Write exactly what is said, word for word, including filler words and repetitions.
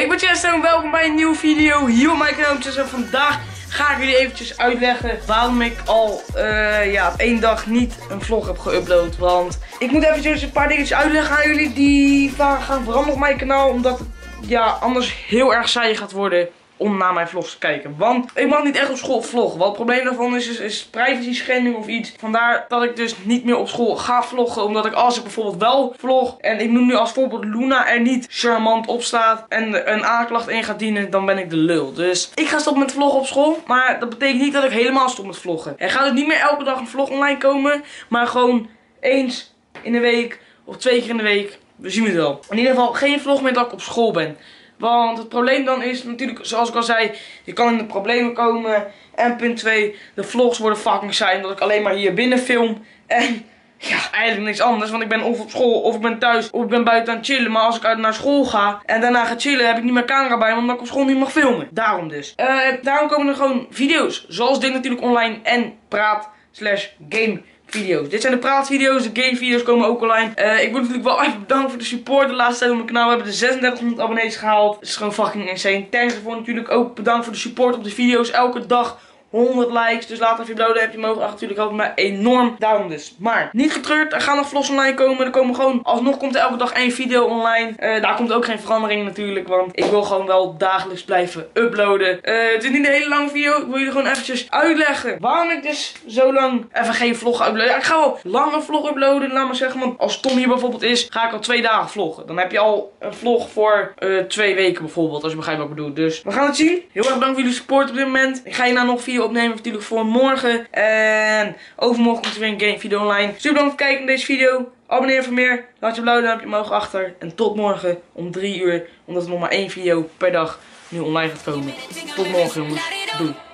ben Chester en welkom bij een nieuwe video hier op mijn kanaal. En vandaag ga ik jullie eventjes uitleggen waarom ik al uh, ja, op één dag niet een vlog heb geüpload. Want ik moet eventjes een paar dingetjes uitleggen aan jullie die gaan veranderen op mijn kanaal. Omdat het ja, anders heel erg saai gaat worden om naar mijn vlogs te kijken. Want ik mag niet echt op school vloggen. Wat het probleem daarvan is, is, is privacy schending of iets. Vandaar dat ik dus niet meer op school ga vloggen. Omdat ik als ik bijvoorbeeld wel vlog en ik noem nu als voorbeeld Luna er niet charmant op staat en een aanklacht in gaat dienen, dan ben ik de lul. Dus ik ga stoppen met vloggen op school. Maar dat betekent niet dat ik helemaal stop met vloggen. Er gaat dus niet meer elke dag een vlog online komen. Maar gewoon eens in de week of twee keer in de week. We zien het wel. In ieder geval geen vlog meer dat ik op school ben. Want het probleem dan is natuurlijk, zoals ik al zei, je kan in de problemen komen. En punt twee, de vlogs worden fucking saai omdat ik alleen maar hier binnen film. En ja, eigenlijk niks anders. Want ik ben of op school, of ik ben thuis, of ik ben buiten aan het chillen. Maar als ik uit naar school ga en daarna ga chillen, heb ik niet meer camera bij me, omdat ik op school niet mag filmen. Daarom dus. Uh, daarom komen er gewoon video's, zoals dit natuurlijk online en praat slash game video's. Dit zijn de praatvideo's, de gamevideo's komen ook online. Uh, ik moet natuurlijk wel even bedanken voor de support de laatste tijd op mijn kanaal. We hebben de zesendertighonderd abonnees gehaald. Dat is gewoon fucking insane. Thanks ervoor natuurlijk ook. Bedankt voor de support op de video's. Elke dag honderd likes. Dus laat even uploaden. Heb je mogen. Ach, natuurlijk helpt me enorm. Daarom dus. Maar niet getreurd. Er gaan nog vlogs online komen. Er komen gewoon, alsnog komt er elke dag één video online. Uh, daar komt ook geen verandering natuurlijk. Want ik wil gewoon wel dagelijks blijven uploaden. Uh, het is niet een hele lange video. Ik wil jullie gewoon eventjes uitleggen waarom ik dus zo lang even geen vlog uploaden. Ja, ik ga wel lange vlog uploaden. Laat maar zeggen. Want als Tom hier bijvoorbeeld is, ga ik al twee dagen vloggen. Dan heb je al een vlog voor uh, twee weken bijvoorbeeld. Als je begrijpt wat ik bedoel. Dus we gaan het zien. Heel erg bedankt voor jullie support op dit moment. Ik ga je nou nog video opnemen natuurlijk voor morgen. En overmorgen komt er weer een game video online. Super bedankt voor het kijken naar deze video. Abonneer voor meer. Laat je blauw duimpje omhoog achter. En tot morgen om drie uur. Omdat er nog maar één video per dag nu online gaat komen. Tot morgen jongens. Doei.